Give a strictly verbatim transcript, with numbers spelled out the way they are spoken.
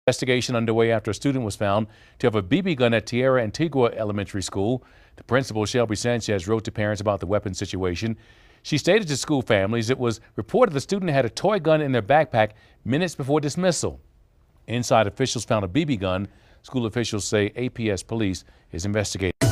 Investigation underway after a student was found to have a B B gun at Tierra Antigua Elementary School. The principal, Shelby Sanchez, wrote to parents about the weapon situation. She stated to school families it was reported the student had a toy gun in their backpack minutes before dismissal. Inside, officials found a B B gun. School officials say A P S police is investigating.